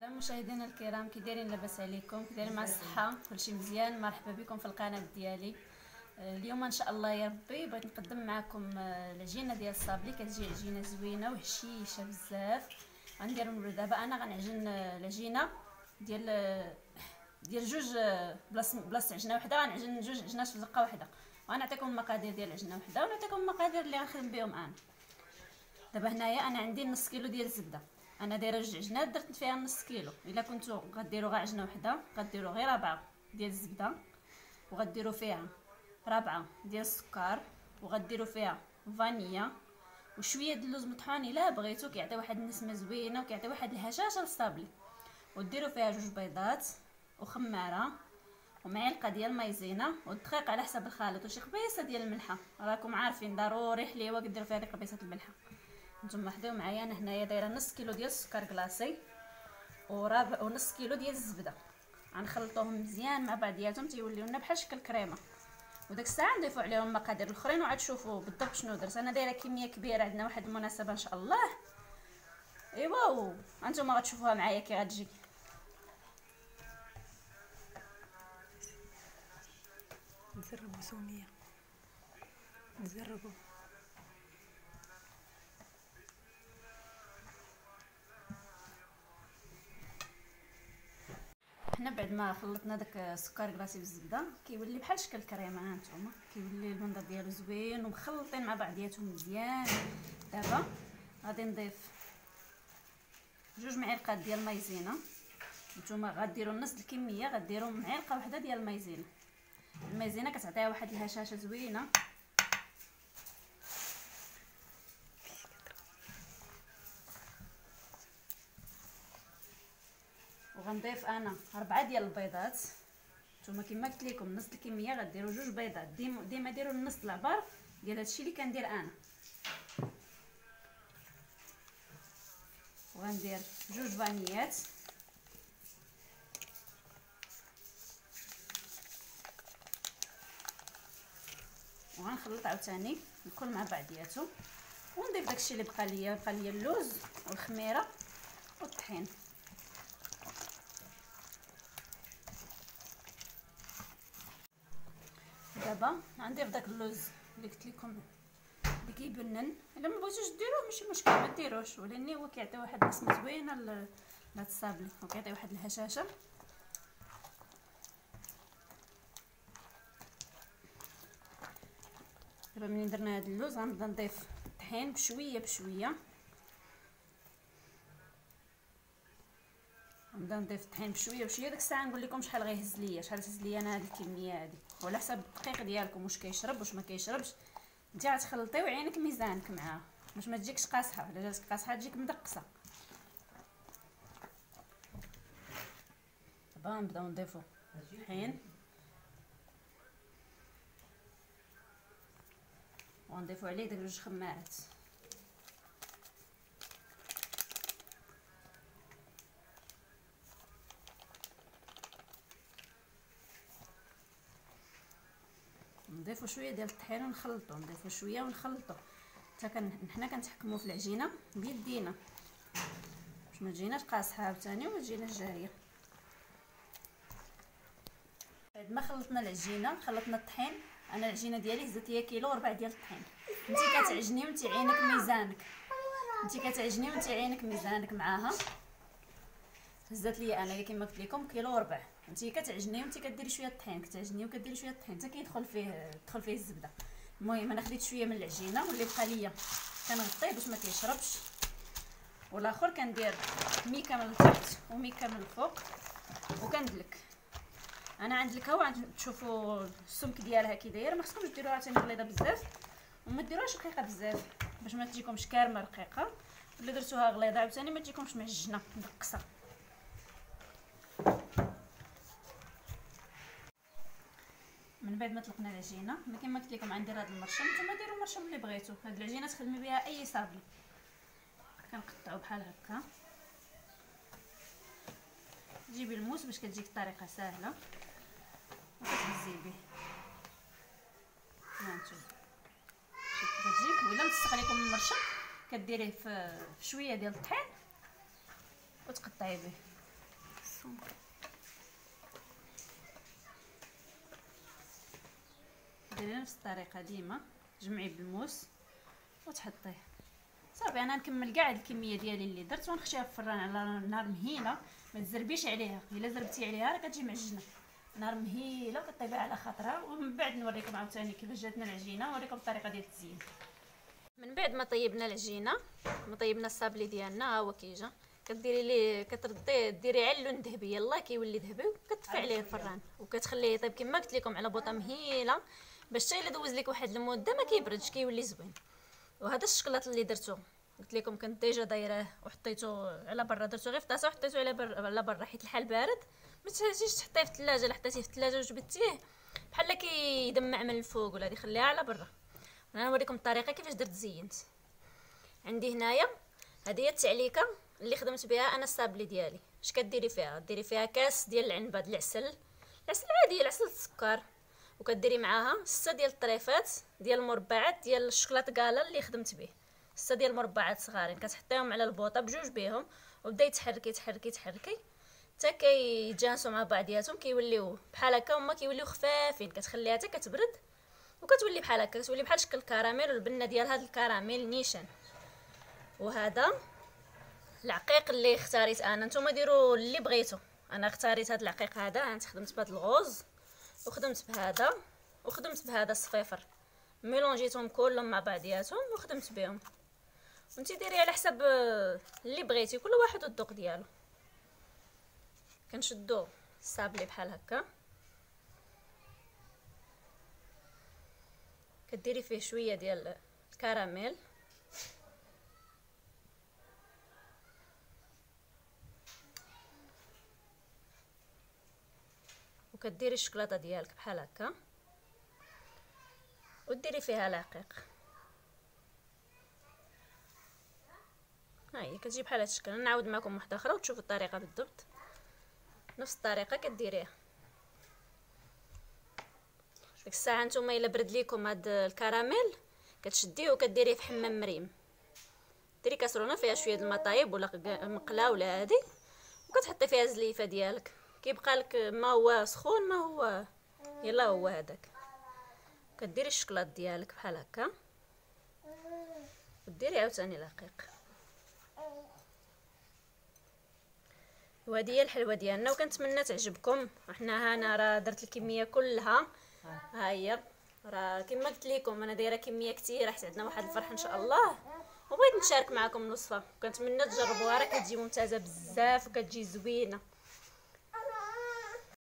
مشاهدينا الكرام، كي دايرين؟ لاباس عليكم؟ كي دايرين؟ مع الصحه؟ كلشي مزيان؟ مرحبا بكم في القناه ديالي. اليوم ان شاء الله يا ربي بغيت نقدم معكم العجينه ديال الصابلي. كتجي عجينه زوينه وهشيشه بزاف. غنديروا دابا انا غنعجن العجينه ديال جوج بلاصه عجينه وحده. غنعجن جوج عجينات في زقه واحده، وغنعطيكم المقادير ديال العجينه وحده ونعطيكم المقادير اللي غنخدم بهم انا. دابا هنايا انا عندي نص كيلو ديال الزبده. انا دايره جوج عجينات درت فيها نص كيلو. الا كنتو غديروا غير عجينه وحده غديروا غير 4 ديال الزبده، وغديروا فيها 4 ديال السكر، وغديروا فيها فانيلا وشويه د اللوز مطحون الا بغيتو، كيعطي واحد النسمه زوينه وكيعطي واحد الهشاشه للصابلي. وديروا فيها جوج بيضات وخماره ومعلقه ديال المايزينا والدقيق على حسب الخليط، وشي قبيصه ديال الملحه. راكم عارفين ضروري حليوه كديروا فيها ديك قبيصه الملحه. نتوما حداو معايا، انا هنايا دايره نص كيلو ديال السكر كلاصي ونص كيلو ديال الزبده. غنخلطوهم مزيان مع بعضياتهم تيوليو لنا بحال شكل كريمه، وداك الساعه نضيفوا عليهم المقادير الاخرين وعاد تشوفوا بالضبط شنو درت. انا دايره كميه كبيره، عندنا واحد المناسبه ان شاء الله. ايوا انتم غتشوفوها معايا كي غتجي. نجربوا سونيا، نجربوا. حنا بعد ما خلطنا داك السكر كلاصي بالزبده كيولي بحال شكل كريمه. ها نتوما كيولي المنظر ديالو زوين ومخلطين مع بعضياتهم مزيان. دابا غادي نضيف 2 معالق ديال المايزينا. نتوما غديروا نص الكميه، غديروا معلقه واحده ديال المايزينا. المايزينا كتعطيها واحد الهشاشه زوينه. وغنضيف انا 4 ديال البيضات. نتوما كما قلت لكم نص الكميه غديروا 2 بيضات. ديما ديروا النص العبار ديال هادشي اللي كندير انا. وغندير 2 فانيات، وغنخلط عاوتاني الكل مع بعضياتو، ونضيف داكشي اللي بقى ليا اللوز والخميره والطحين. دابا غنضيف داك اللوز اللي قلت لكم اللي كيبنن. الا ما بغيتوش ديروه ماشي مشكل، ما ديروش، ولكن هو كيعطي واحد البصمه زوينه لهاد الصابلي وكيعطي واحد الهشاشه. دابا ملي درنا هاد اللوز غنبدا نضيف الطحين بشويه بشويه. نبدا نضيف الطحين بشويه بشويه. ديك الساعه نقول لكم شحال غيهز ليا، شحال هز ليا انا هاد الكميه هادي، وعلى حسب الدقيق ديالكم واش كيشرب واش ما كيشربش. انت غتخلطي وعينك ميزانك معاه باش ما تجيكش قاصحه. الا جاتك قاصحه تجيك مدقصه. دابا نبداو نضيفو الطحين، ونضيفو عليه داك 2 خمارات. نضيفو شويه ديال الطحين ونخلطو، نضيفو شويه ونخلطو حتى حنا كنتحكموا في العجينه بيدينا باش ما تجيناش قاصحه عاوتاني وما تجيناش جاريه. بعد ما خلطنا العجينه خلطنا الطحين. انا العجينه ديالي هزت هي كيلو وربع ديال الطحين. انت كتعجني وانت عينك ميزانك، انت كتعجني وانت عينك ميزانك معاها. هزت لي انا كما قلت لكم كيلو وربع. انت كتعجني وانت كديري شويه الطحين، كتعجني وكديري شويه الطحين حتى كيدخل فيه الزبده. المهم انا خديت شويه من العجينه واللي بقى ليا كنغطيه باش ما كيشربش، والاخر كندير ميكه من التحت وميكه من الفوق وكندلك. انا عندلكها وعند تشوفوا السمك ديالها كي داير. ما خصكمش ديروها عاوتاني غليظه بزاف وما ديروهاش رقيقه بزاف باش ما تجيكمش كارمه رقيقه، ولا درتوها غليظه عاوتاني ما تجيكمش معجنه مدقصه. من بعد ما طلقنا العجينه كما قلت لكم غندير هذا المرشم. نتوما ديروا المرشم اللي بغيتو. هاد العجينه تخدمي بها اي صابلي. كنقطعوا بحال هكا، تجيبي الموس باش كتجيك الطريقه سهله وكتهزي به. هانتوما كتجيك. وإلا متسق عليكم المرشم كديريه في شويه ديال الطحين وتقطعي به. السمك. ديري نفس الطريقه ديما، تجمعي بالموس وتحطيه صافي. انا نكمل كاع الكميه ديالي اللي درت ونخشيها في الفران على نار مهيله، ما تزربيش عليها، الا زربتي عليها راه كتجي معجنه. نار مهيله وكطيبها على خاطرها، ومن بعد نوريكم عاوتاني كيفاش جاتنا العجينه، ونوريكم الطريقه ديال التزيين. من بعد ما طيبنا العجينه، ما طيبنا الصابلي ديالنا، ها هو كيجا. كديري ليه كترديه، ديري على اللون ذهبي، يلاه كيولي ذهبي، وكتطفي عليه الفران وكتخليه يطيب كما قلت لكم على بوطه مهيله، باش حتى الا دوز لك واحد المده ما كيبردش، كيولي زوين. وهذا الشكلاط اللي درتو قلت لكم كنت ديجا دايره وحطيته على برا، درتو غير في طاسه وحطيته على برا حيت الحال بارد. ما تجيش تحطيه في الثلاجه، الا حطيتيه في الثلاجه وجبدتيه بحال كيدمع من الفوق، ولا خليها على برا. انا نوريكم الطريقه كيفاش درت زينت. عندي هنايا هذه هي التعليكه اللي خدمت بها انا الصابلي ديالي. اش كديري فيها؟ ديري فيها كاس ديال العنبه، العسل عادي، العسل السكر، وكديري معاها 6 ديال الطريفات ديال المربعات ديال الشوكولاط كالا اللي خدمت به، 6 ديال المربعات صغارين، كتحطيهم على البوطه بجوج بهم، وبداي تحركي حتى كيتجانسوا مع بعضياتهم، كيوليو بحال هكا، هما كيوليو خفافين. كتخليها حتى كتبرد وكتولي بحال هكا، كتولي بحال شكل الكراميل، والبنه ديال هذا الكراميل نيشان. وهذا العقيق اللي اختاريت انا، نتوما ديروا اللي بغيتو. انا اختاريت هذا العقيق هذا، انا خدمت بهذا الغوز وخدمت بهذا وخدمت بهذا الصفيفر، ميلونجيتهم كلهم مع بعضياتهم وخدمت بهم. وانتي ديري على حسب اللي بغيتي، كل واحد والذوق ديالو. كنشدو الصابلي بحال هكا، كديري فيه شويه ديال الكراميل، وكديري الشوكولاته ديالك بحال هكا، وديري فيها العقيق. ها هي كتجي بحال هذا الشكل. نعاود معكم واحده اخرى وتشوفوا الطريقه بالضبط. نفس الطريقه كديريها. ديك الساعه نتوما الا برد ليكم هاد الكراميل كتشديه وكديريه في حمام مريم، ديري كاسرونه فيها شويه د الماء طايب ولا مقله ولا هادي، وكتحطي فيها الزليفه ديالك، كيبقى لك ما هو سخون ما هو يلا هو هذاك. كديري الشكلاط ديالك بحال هكا، وديري عاوتاني العقيق. وهذه هي الحلوه ديالنا، وكنتمنى تعجبكم. احنا هنا راه درت الكميه كلها، ها هي راه كما قلت لكم انا دايره كميه كثيره حيت عندنا واحد الفرح ان شاء الله، وبغيت نشارك معكم الوصفه. كنتمنى تجربوها، راه كتجي ممتازه بزاف وكتجي زوينه.